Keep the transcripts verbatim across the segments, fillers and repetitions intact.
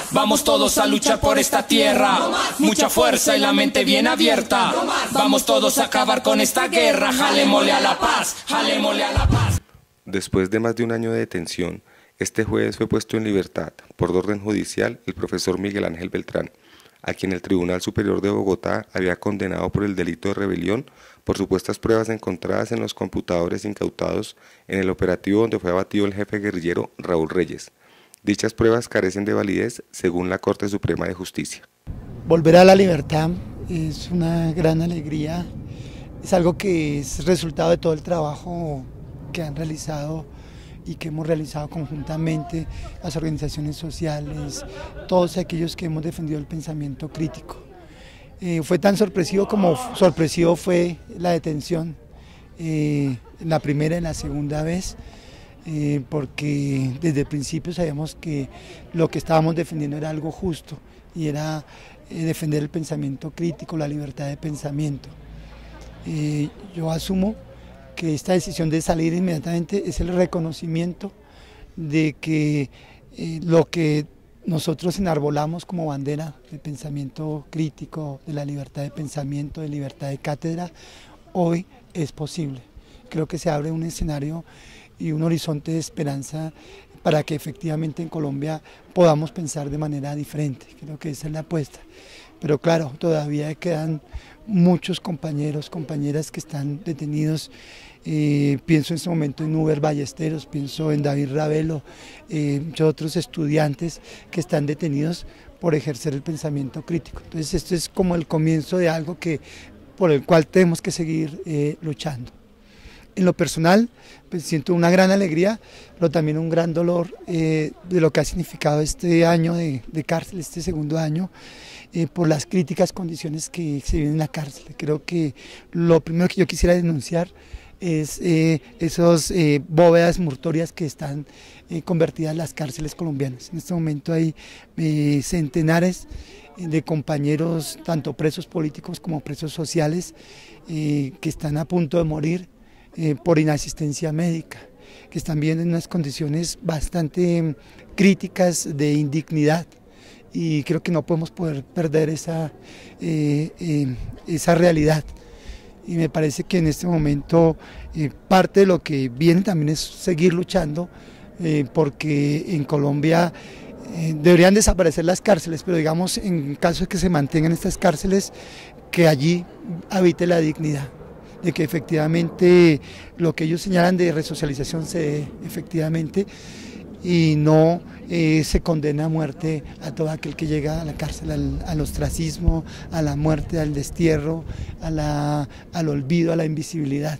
Vamos todos a luchar por esta tierra. Mucha fuerza y la mente bien abierta. Vamos todos a acabar con esta guerra. Jalémosle a la paz, jalémosle a la paz. Después de más de un año de detención, este jueves fue puesto en libertad, por orden judicial, el profesor Miguel Ángel Beltrán, a quien el Tribunal Superior de Bogotá había condenado por el delito de rebelión por supuestas pruebas encontradas en los computadores incautados en el operativo donde fue abatido el jefe guerrillero Raúl Reyes. Dichas pruebas carecen de validez según la Corte Suprema de Justicia. Volver a la libertad es una gran alegría, es algo que es resultado de todo el trabajo que han realizado y que hemos realizado conjuntamente las organizaciones sociales, todos aquellos que hemos defendido el pensamiento crítico. Eh, fue tan sorpresivo como sorpresivo fue la detención, eh, la primera y la segunda vez, eh, porque desde el principio sabíamos que lo que estábamos defendiendo era algo justo y era eh, defender el pensamiento crítico, la libertad de pensamiento. Eh, yo asumo que esta decisión de salir inmediatamente es el reconocimiento de que eh, lo que nosotros enarbolamos como bandera de pensamiento crítico, de la libertad de pensamiento, de libertad de cátedra, hoy es posible. Creo que se abre un escenario y un horizonte de esperanza para que efectivamente en Colombia podamos pensar de manera diferente. Creo que esa es la apuesta. Pero claro, todavía quedan muchos compañeros, compañeras que están detenidos. Eh, pienso en este momento en Uber Ballesteros, pienso en David Ravelo, eh, muchos otros estudiantes que están detenidos por ejercer el pensamiento crítico. Entonces esto es como el comienzo de algo que, por el cual tenemos que seguir eh, luchando. En lo personal, pues siento una gran alegría, pero también un gran dolor eh, de lo que ha significado este año de, de cárcel, este segundo año, eh, por las críticas condiciones que se viven en la cárcel. Creo que lo primero que yo quisiera denunciar es eh, esas eh, bóvedas mortuorias que están eh, convertidas en las cárceles colombianas. En este momento hay eh, centenares de compañeros, tanto presos políticos como presos sociales, eh, que están a punto de morir eh, por inasistencia médica, que están viviendo en unas condiciones bastante críticas de indignidad. Y creo que no podemos poder perder esa, eh, eh, esa realidad. Y me parece que en este momento eh, parte de lo que viene también es seguir luchando, eh, porque en Colombia eh, deberían desaparecer las cárceles, pero digamos en caso de que se mantengan estas cárceles, que allí habite la dignidad, de que efectivamente lo que ellos señalan de resocialización se dé efectivamente y no eh, se condena a muerte a todo aquel que llega a la cárcel, al, al ostracismo, a la muerte, al destierro, a la, al olvido, a la invisibilidad.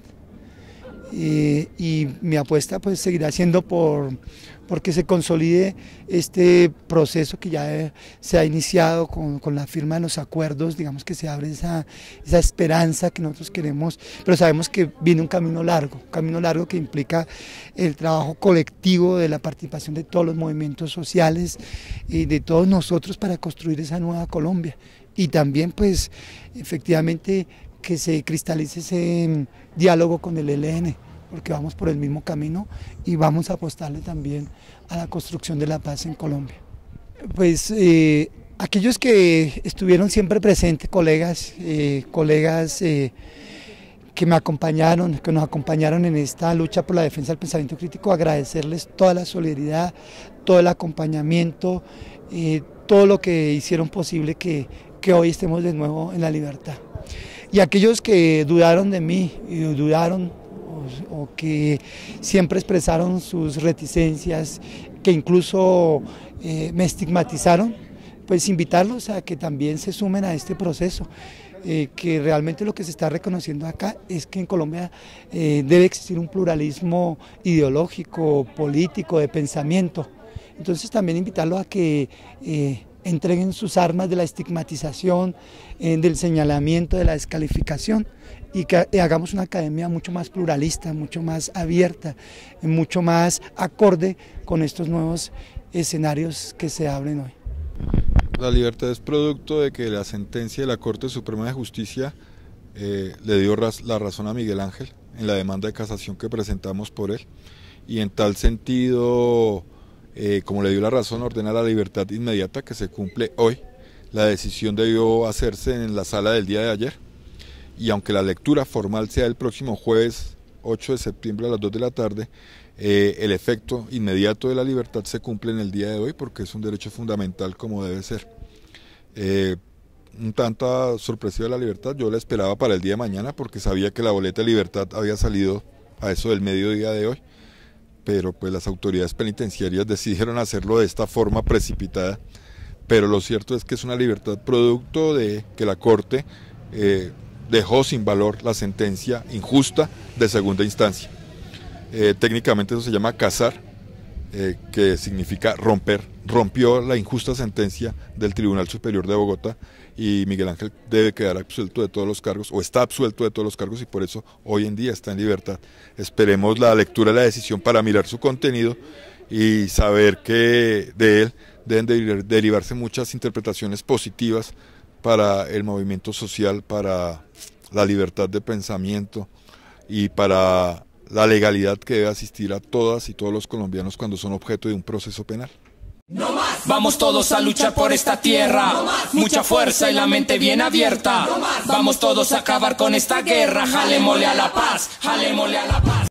Eh, y mi apuesta pues seguirá siendo por porque se consolide este proceso que ya eh, se ha iniciado con, con la firma de los acuerdos, digamos que se abre esa, esa esperanza que nosotros queremos, pero sabemos que viene un camino largo, un camino largo que implica el trabajo colectivo de la participación de todos los movimientos sociales y de todos nosotros para construir esa nueva Colombia. Y también pues efectivamente que se cristalice ese diálogo con el E L N, porque vamos por el mismo camino y vamos a apostarle también a la construcción de la paz en Colombia. Pues eh, aquellos que estuvieron siempre presentes, colegas, eh, colegas eh, que me acompañaron, que nos acompañaron en esta lucha por la defensa del pensamiento crítico, agradecerles toda la solidaridad, todo el acompañamiento, eh, todo lo que hicieron posible que, que hoy estemos de nuevo en la libertad. Y aquellos que dudaron de mí y dudaron o que siempre expresaron sus reticencias, que incluso eh, me estigmatizaron, pues invitarlos a que también se sumen a este proceso, eh, que realmente lo que se está reconociendo acá es que en Colombia eh, debe existir un pluralismo ideológico, político, de pensamiento. Entonces también invitarlos a que eh, entreguen sus armas de la estigmatización, eh, del señalamiento, de la descalificación, y que hagamos una academia mucho más pluralista, mucho más abierta, mucho más acorde con estos nuevos escenarios que se abren hoy. La libertad es producto de que la sentencia de la Corte Suprema de Justicia eh, le dio raz la razón a Miguel Ángel en la demanda de casación que presentamos por él, y en tal sentido eh, como le dio la razón, ordena la libertad inmediata que se cumple hoy. La decisión debió hacerse en la sala del día de ayer, y aunque la lectura formal sea el próximo jueves ocho de septiembre a las dos de la tarde, eh, el efecto inmediato de la libertad se cumple en el día de hoy porque es un derecho fundamental como debe ser. Eh, un tanta sorpresiva la libertad, yo la esperaba para el día de mañana porque sabía que la boleta de libertad había salido a eso del mediodía de hoy, pero pues las autoridades penitenciarias decidieron hacerlo de esta forma precipitada. Pero lo cierto es que es una libertad producto de que la Corte eh, dejó sin valor la sentencia injusta de segunda instancia. Eh, técnicamente eso se llama casar, eh, que significa romper, rompió la injusta sentencia del Tribunal Superior de Bogotá, y Miguel Ángel debe quedar absuelto de todos los cargos, o está absuelto de todos los cargos, y por eso hoy en día está en libertad. Esperemos la lectura de la decisión para mirar su contenido y saber que de él deben de derivarse muchas interpretaciones positivas para el movimiento social, para la libertad de pensamiento y para la legalidad que debe asistir a todas y todos los colombianos cuando son objeto de un proceso penal. No más. Vamos todos a luchar por esta tierra, no mucha fuerza y la mente bien abierta, no vamos todos a acabar con esta guerra, jalémosle a la paz, jalémosle a la paz.